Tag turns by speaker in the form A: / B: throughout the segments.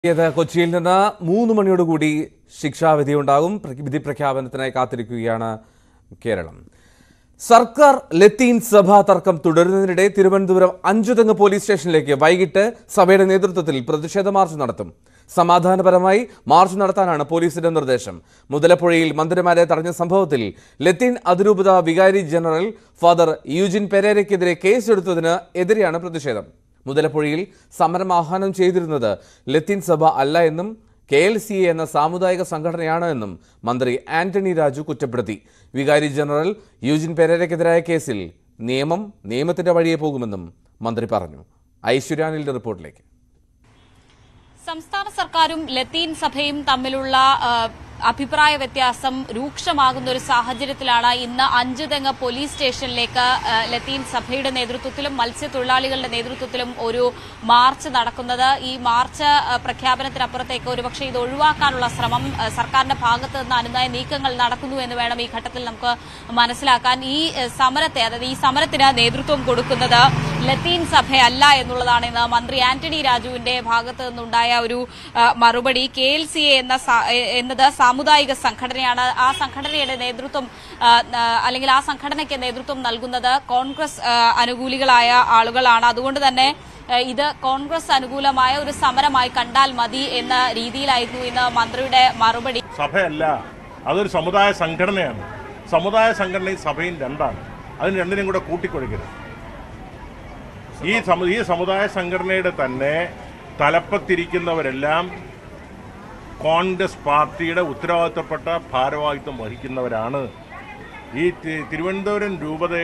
A: കൊച്ചിയിൽ നിന്ന് 3 മണിയോടുകൂടി ശിക്ഷാവിധി ഉണ്ടാകും. വിധി പ്രഖ്യാപനത്തിനായി കാത്തിരിക്കുകയാണ് കേരളം. സർക്കാർ ലത്തീൻ സഭാ തർക്കം തുടരുന്നതിനിടെ തിരുവനന്തപുരം അഞ്ചുതെങ്ങ് പോലീസ് സ്റ്റേഷനിലേക്ക് വൈകിട്ട് സഭയുടെ നേതൃത്വത്തിൽ പ്രതിഷേധ മാർച്ച് നടത്തും. സമാധാനപരമായി മാർച്ച് നടത്താനാണ് പോലീസിന്റെ നിർദ്ദേശം. മുതലപ്പുഴയിൽ മന്ത്രിമാരെ തടഞ്ഞ സംഭവത്തിൽ ലത്തീൻ അതിരൂപത വികാരി ജനറൽ ഫാദർ യൂജിൻ പെരേരയ്ക്കെതിരെ കേസെടുത്തതിന് എതിരെയാണ് പ്രതിഷേധം. മുതലപ്പുഴയിൽ സമരം ആഹ്വാനം ചെയ്തിരുന്നത് ലത്തീൻ സഭ അല്ല എന്നും KLCA എന്ന സാമുദായിക സംഘടനയാണ് എന്നും മന്ത്രി ആന്റണി രാജു കുറ്റപ്പെടുത്തി. വികാരി ജനറൽ യൂജിൻ പെരേരയ്ക്കെതിരായ കേസിൽ നിയമത്തിന്റെ വഴിയെ പോകുമെന്നും മന്ത്രി പറഞ്ഞു. ഐശ്വര്യാനിലിന്റെ റിപ്പോർട്ടിലേക്ക്.
B: സംസ്ഥാന സർക്കാരും ലത്തീൻ സഭയും തമ്മിലുള്ള അഭിപ്രായ വ്യത്യാസം രൂക്ഷമാകുന്ന ഒരു സാഹചര്യത്തിലാണ് ഇന്ന് അഞ്ചുതെങ്ങ് പോലീസ് സ്റ്റേഷനിലേക്ക് ലത്തീൻ സഭയുടെ നേതൃത്വത്തിലും മത്സ്യത്തൊഴിലാളികളുടെ നേതൃത്വത്തിലും ഒരു മാർച്ച് നടക്കുന്നത്. ഈ മാർച്ച് പ്രഖ്യാപനത്തിനപ്പുറത്തേക്ക് ഒരുപക്ഷെ ഇത് ഒഴിവാക്കാനുള്ള ശ്രമം സർക്കാരിന്റെ ഭാഗത്ത് നിന്ന് അനുനയ നീക്കങ്ങൾ നടക്കുന്നു എന്ന് വേണം ഈ ഘട്ടത്തിൽ നമുക്ക് മനസ്സിലാക്കാൻ. ഈ സമരത്തെ, അതായത് ഈ സമരത്തിന് നേതൃത്വം കൊടുക്കുന്നത് ലത്തീൻ സഭയല്ല എന്നുള്ളതാണ് ഇന്ന് മന്ത്രി ആന്റണി രാജുവിന്റെ ഭാഗത്ത് നിന്നുണ്ടായ ഒരു മറുപടി. KLCA എന്നത് സാമുദായിക സംഘടനയാണ്. ആ സംഘടനയുടെ നേതൃത്വം അല്ലെങ്കിൽ ആ സംഘടനയ്ക്ക് നേതൃത്വം നൽകുന്നത് കോൺഗ്രസ് അനുകൂലികളായ ആളുകളാണ്. അതുകൊണ്ട് തന്നെ ഇത് കോൺഗ്രസ് അനുകൂലമായ ഒരു സമരമായി കണ്ടാൽ മതി എന്ന രീതിയിലായിരുന്നു ഇന്ന് മന്ത്രിയുടെ മറുപടി.
C: സഭയല്ല, അതൊരു സമുദായ സംഘടനയാണ്. സമുദായ സംഘടനയും സഭയും രണ്ടാണ്. അതിന് രണ്ടിനെയും കൂടെ കൂട്ടിക്കൊടുക്കരുത്. ഈ സമുദായ സംഘടനയുടെ തന്നെ തലപ്പത്തിരിക്കുന്നവരെല്ലാം കോൺഗ്രസ് പാർട്ടിയുടെ ഉത്തരവാദിത്തപ്പെട്ട ഭാരവാഹിത്വം വഹിക്കുന്നവരാണ്. ഈ തിരുവനന്തപുരം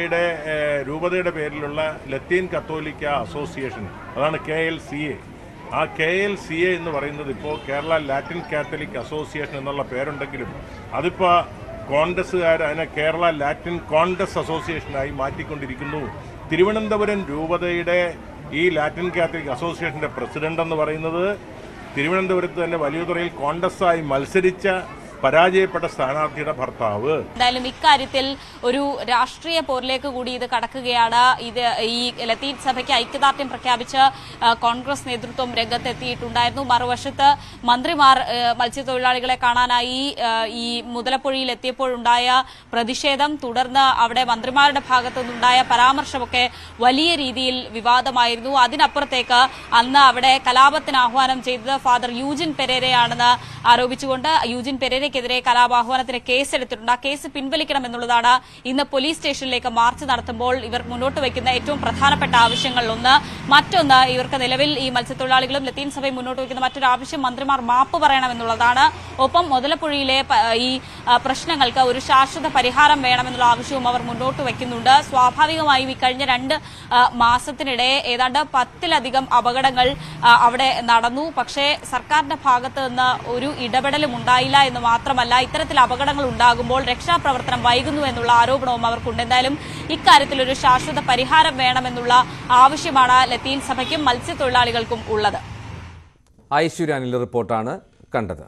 C: രൂപതയുടെ പേരിലുള്ള ലത്തീൻ കത്തോലിക്ക അസോസിയേഷൻ, അതാണ് KLCA. ആ KLCA എന്ന് പറയുന്നത് ഇപ്പോൾ കേരള ലാറ്റിൻ കാത്തലിക് അസോസിയേഷൻ എന്നുള്ള പേരുണ്ടെങ്കിലും അതിപ്പോൾ കോൺഗ്രസ്സുകാർ അതിനെ കേരള ലാറ്റിൻ കോൺഗ്രസ് അസോസിയേഷനായി മാറ്റിക്കൊണ്ടിരിക്കുന്നു. തിരുവനന്തപുരം രൂപതയുടെ ഈ ലാറ്റിൻ കാത്തലിക് അസോസിയേഷൻ്റെ പ്രസിഡന്റ് എന്ന് പറയുന്നത് തിരുവനന്തപുരത്ത് തന്നെ വലിയതുറയിൽ കോൺഗ്രസ്സായി മത്സരിച്ച പരാജയപ്പെട്ട സ്ഥാനാർത്ഥിയുടെ ഭർത്താവ്.
B: എന്തായാലും ഇക്കാര്യത്തിൽ ഒരു രാഷ്ട്രീയ പോരിലേക്ക് കൂടി ഇത് കടക്കുകയാണ്. ഇത് ഈ ലത്തീൻ സഭയ്ക്ക് ഐക്യദാർഢ്യം പ്രഖ്യാപിച്ച് കോൺഗ്രസ് നേതൃത്വം രംഗത്തെത്തിയിട്ടുണ്ടായിരുന്നു. മറുവശത്ത് മന്ത്രിമാർ മത്സ്യത്തൊഴിലാളികളെ കാണാനായി ഈ മുതലപ്പുഴയിൽ എത്തിയപ്പോഴുണ്ടായ പ്രതിഷേധം, തുടർന്ന് അവിടെ മന്ത്രിമാരുടെ ഭാഗത്തു നിന്നുണ്ടായ പരാമർശമൊക്കെ വലിയ രീതിയിൽ വിവാദമായിരുന്നു. അതിനപ്പുറത്തേക്ക് അന്ന് അവിടെ കലാപത്തിന് ആഹ്വാനം ചെയ്തത് ഫാദർ യൂജിൻ പെരേരയാണെന്ന് ആരോപിച്ചുകൊണ്ട് യൂജിൻ പെരേരയ്ക്കെതിരെ കലാപാഹ്വാനത്തിന് കേസെടുത്തിട്ടുണ്ട്. ആ കേസ് പിൻവലിക്കണമെന്നുള്ളതാണ് ഇന്ന് പോലീസ് സ്റ്റേഷനിലേക്ക് മാർച്ച് നടത്തുമ്പോൾ ഇവർ മുന്നോട്ട് വയ്ക്കുന്ന ഏറ്റവും പ്രധാനപ്പെട്ട ആവശ്യങ്ങളിലൊന്ന്. മറ്റൊന്ന്, ഇവർക്ക് നിലവിൽ ഈ മത്സ്യത്തൊഴിലാളികളും ലത്തീൻ സഭയും മുന്നോട്ട് വയ്ക്കുന്ന മറ്റൊരു ആവശ്യം മന്ത്രിമാർ മാപ്പ് പറയണമെന്നുള്ളതാണ്. ഒപ്പം മുതലപ്പുഴയിലെ ഈ പ്രശ്നങ്ങൾക്ക് ഒരു ശാശ്വത പരിഹാരം വേണമെന്നുള്ള ആവശ്യവും അവർ മുന്നോട്ട് വയ്ക്കുന്നുണ്ട്. സ്വാഭാവികമായും ഈ കഴിഞ്ഞ 2 മാസത്തിനിടെ ഏതാണ്ട് 10-ലധികം അപകടങ്ങൾ അവിടെ നടന്നു. പക്ഷേ സർക്കാരിന്റെ ഭാഗത്ത് നിന്ന് ഒരു ഇടപെടലും ഉണ്ടായില്ല എന്ന് മാത്രമല്ല, ഇത്തരത്തിൽ അപകടങ്ങൾ ഉണ്ടാകുമ്പോൾ രക്ഷാപ്രവർത്തനം വൈകുന്നു എന്നുള്ള ആരോപണവും അവർക്കുണ്ട്. എന്തായാലും ഇക്കാര്യത്തിൽ ഒരു ശാശ്വത പരിഹാരം വേണമെന്നുള്ള ആവശ്യമാണ് ലത്തീൻ സഭയ്ക്കും മത്സ്യത്തൊഴിലാളികൾക്കും ഉള്ളത്.
A: ഐശ്വര്യാനിലെ റിപ്പോർട്ടാണ് കണ്ടത്.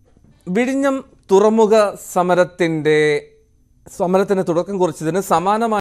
A: വിഴിഞ്ഞം തുറമുഖ സമരത്തിന് തുടക്കം കുറിച്ചതിന് സമാനമായ